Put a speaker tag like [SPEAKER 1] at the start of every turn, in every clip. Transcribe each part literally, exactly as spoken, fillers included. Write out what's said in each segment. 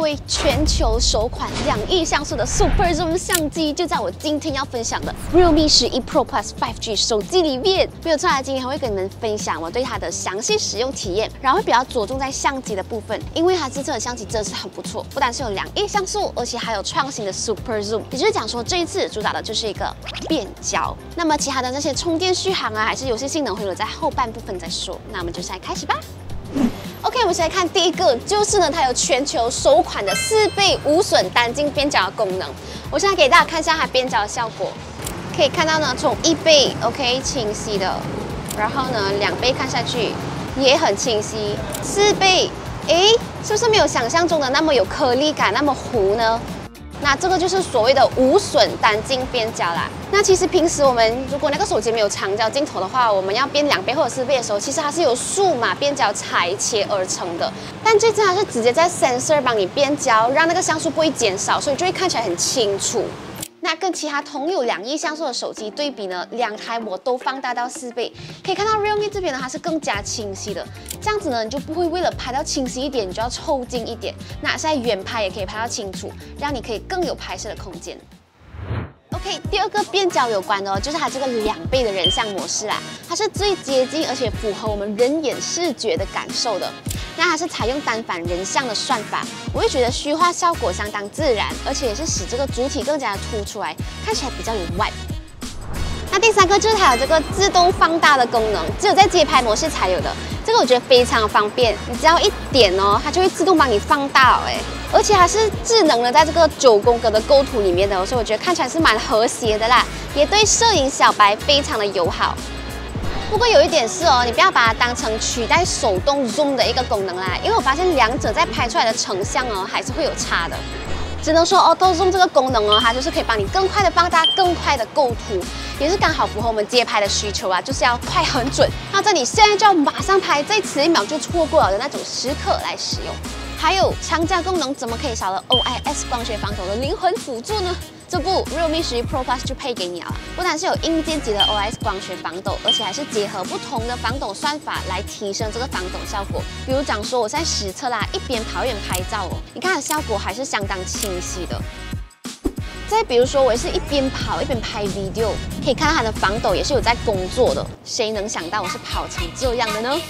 [SPEAKER 1] 位，全球首款两亿像素的 Super Zoom 相机就在我今天要分享的 Realme 十一 Pro Plus 五 G 手机里面。没有错啦，今天还会跟你们分享我对它的详细使用体验，然后会比较着重在相机的部分，因为它这次的相机真的是很不错，不但是有两亿像素，而且还有创新的 Super Zoom， 也就是讲说这一次主打的就是一个变焦。那么其他的那些充电续航啊，还是游戏性能会留在后半部分再说。那我们就现在开始吧。 OK， 我们先来看第一个，就是呢，它有全球首款的四倍无损单镜变焦的功能。我现在给大家看一下它变焦的效果，可以看到呢，从一倍 OK 清晰的，然后呢两倍看下去也很清晰，四倍，诶，是不是没有想象中的那么有颗粒感，那么糊呢？ 那这个就是所谓的无损单镜变焦啦。那其实平时我们如果那个手机没有长焦镜头的话，我们要变两倍或者四倍的时候，其实它是由数码变焦裁切而成的。但这次它是直接在 sensor 帮你变焦，让那个像素不会减少，所以就会看起来很清楚。 那跟其他同有两亿像素的手机对比呢，两台我都放大到四倍，可以看到 Realme 这边呢它是更加清晰的，这样子呢你就不会为了拍到清晰一点，你就要凑近一点。那现在远拍也可以拍到清楚，让你可以更有拍摄的空间。 OK， 第二个变焦有关的哦，就是它这个两倍的人像模式啦，它是最接近而且符合我们人眼视觉的感受的。那它是采用单反人像的算法，我会觉得虚化效果相当自然，而且也是使这个主体更加的凸出来，看起来比较有 vibe。那第三个就是它有这个自动放大的功能，只有在街拍模式才有的。这个我觉得非常方便，你只要一点哦，它就会自动帮你放大哎。 而且它是智能的，在这个九宫格的构图里面的，所以我觉得看起来是蛮和谐的啦，也对摄影小白非常的友好。不过有一点是哦，你不要把它当成取代手动 zoom 的一个功能啦，因为我发现两者在拍出来的成像哦，还是会有差的。只能说 Auto Zoom 这个功能哦，它就是可以帮你更快的放大、更快的构图，也是刚好符合我们街拍的需求啊，就是要快很准，要在你现在就要马上拍，再迟一秒就错过了的那种时刻来使用。 还有长焦功能，怎么可以少了 O I S 光学防抖的灵魂辅助呢？这部 Realme 十一 Pro Plus 就配给你了，不但是有硬件级的 O I S 光学防抖，而且还是结合不同的防抖算法来提升这个防抖效果。比如讲说，我在实测啦，一边跑一边拍照哦，你看它效果还是相当清晰的。再比如说，我也是一边跑一边拍 video， 可以看到它的防抖也是有在工作的。谁能想到我是跑成这样的呢？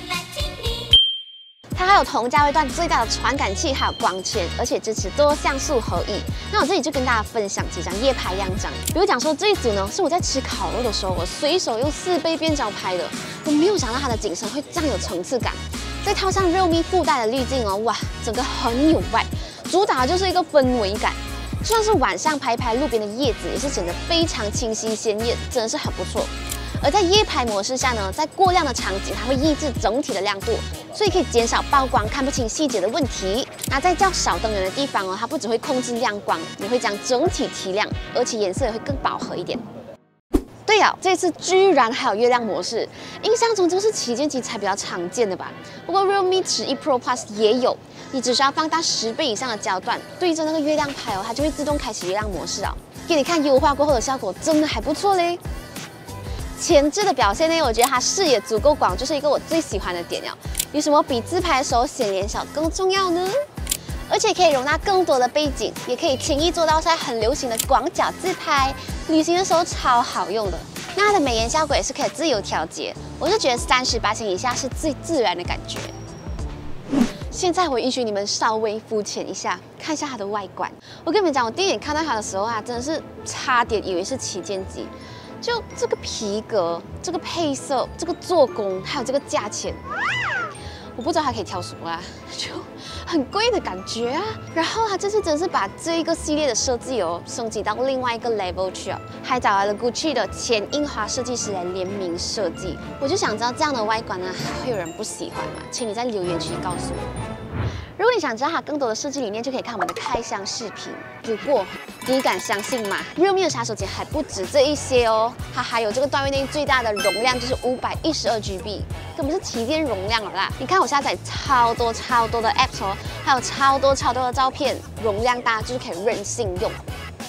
[SPEAKER 1] 它还有同价位段最大的传感器，还有光圈，而且支持多像素合一。那我这里就跟大家分享几张夜拍样张。比如讲说这一组呢，是我在吃烤肉的时候，我随手用四倍变焦拍的。我没有想到它的景深会这样有层次感，再套上 Realme 附带的滤镜哦，哇，整个很有 vibe， 主打的就是一个氛围感。就算是晚上拍拍路边的叶子，也是显得非常清晰鲜艳，真的是很不错。 而在夜拍模式下呢，在过亮的场景，它会抑制整体的亮度，所以可以减少曝光看不清细节的问题。那在较少灯源的地方哦，它不只会控制亮光，也会将整体提亮，而且颜色也会更饱和一点。对了，这次居然还有月亮模式，印象中这个是旗舰机才比较常见的吧？不过 Realme 十一 Pro Plus 也有，你只需要放大十倍以上的焦段，对着那个月亮拍哦，它就会自动开启月亮模式哦。给你看优化过后的效果，真的还不错嘞。 前置的表现呢，我觉得它视野足够广，就是一个我最喜欢的点了。有什么比自拍的时候显脸小更重要呢？而且可以容纳更多的背景，也可以轻易做到现在很流行的广角自拍，旅行的时候超好用的。那它的美颜效果也是可以自由调节，我是觉得三十八千以下是最自然的感觉。现在我允许你们稍微肤浅一下，看一下它的外观。我跟你们讲，我第一眼看到它的时候啊，真的是差点以为是旗舰机。 就这个皮革、这个配色、这个做工，还有这个价钱，我不知道它可以挑什么啊，就很贵的感觉啊。然后它这次真是把这一个系列的设计哦升级到另外一个 level 去了，还找来了 Gucci 的前印花设计师来联名设计。我就想知道这样的外观呢，还会有人不喜欢吗？请你在留言区告诉我。 如果你想知道它更多的设计理念，就可以看我们的开箱视频。不过，你敢相信吗 ？Realme 的杀手锏还不止这一些哦，它还有这个段位内最大的容量，就是五百一十二 G B， 根本是旗舰容量了啦！你看我下载超多超多的 apps 哦，还有超多超多的照片，容量大就是可以任性用。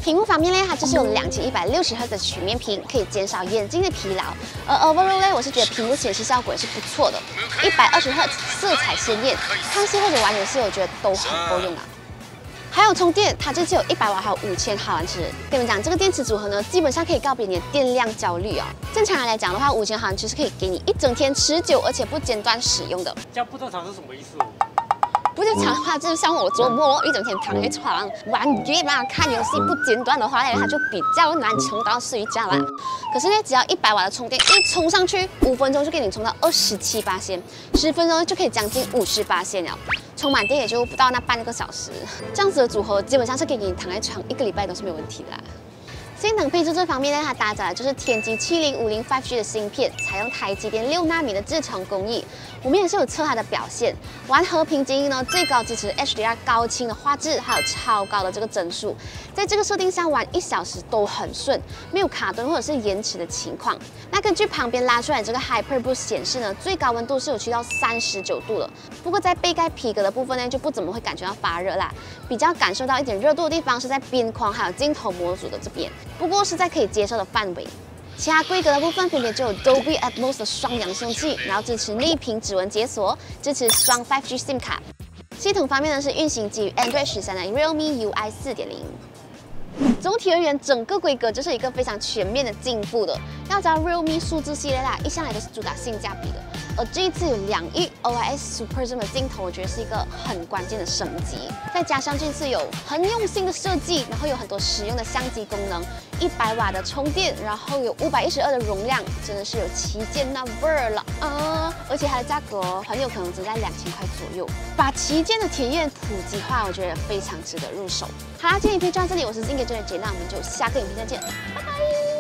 [SPEAKER 1] 屏幕方面呢，它就是有两千一百六十赫兹的曲面屏，可以减少眼睛的疲劳。而 overall 呢，我是觉得屏幕显示效果也是不错的，一百二十赫兹，色彩鲜艳，看戏或者玩游戏，我觉得都很够用啊。 还有充电，它这次有一百瓦，还有五千毫安时。跟你们讲，这个电池组合呢，基本上可以告别你的电量焦虑哦。正常人来讲的话，五千毫安时是可以给你一整天持久而且不间断使用的。
[SPEAKER 2] 这样不正常是什么意思？
[SPEAKER 1] 不正常的话，就是像我周末一整天躺在床玩 game 啊、看游戏不间断的话呢，它就比较难充到睡觉啦。可是呢，只要一百瓦的充电一充上去，五分钟就给你充到二十七巴仙，十分钟就可以将近五十巴仙了。 充满电也就不到那半个小时，这样子的组合基本上是可以给你躺在床一个礼拜都是没有问题的啦。性能配置这方面呢，它搭载的就是天玑七零五零 五 G 的芯片，采用台积电六纳米的制程工艺。我们也是有测它的表现，玩和平精英呢，最高支持 H D R 高清的画质，还有超高的这个帧数，在这个设定下玩一小时都很顺，没有卡顿或者是延迟的情况。那根据旁边拉出来这个 HyperBoost 显示呢，最高温度是有去到三十九度了。不过在背盖皮革的部分呢，就不怎么会感觉到发热啦，比较感受到一点热度的地方是在边框还有镜头模组的这边。 不过是在可以接受的范围，其他规格的部分分别就有 Dolby Atmos 的双扬声器，然后支持内屏指纹解锁，支持双 五 G SIM 卡。系统方面呢是运行基于 Android 十三的 Realme U I 四点零。 总体而言，整个规格就是一个非常全面的进步的。要知道 Realme 数字系列啦，一向来都是主打性价比的，而这一次有两亿 O I S Super Zoom 的镜头，我觉得是一个很关键的升级。再加上这次有很用心的设计，然后有很多实用的相机功能，一百瓦的充电，然后有五百一十二的容量，真的是有旗舰那味儿了啊！而且它的价格很有可能只在两千块左右，把旗舰的体验普及化，我觉得非常值得入手。好啦，今天影片就到这里，我是金给真的姐，那我们就下个影片再见，拜拜。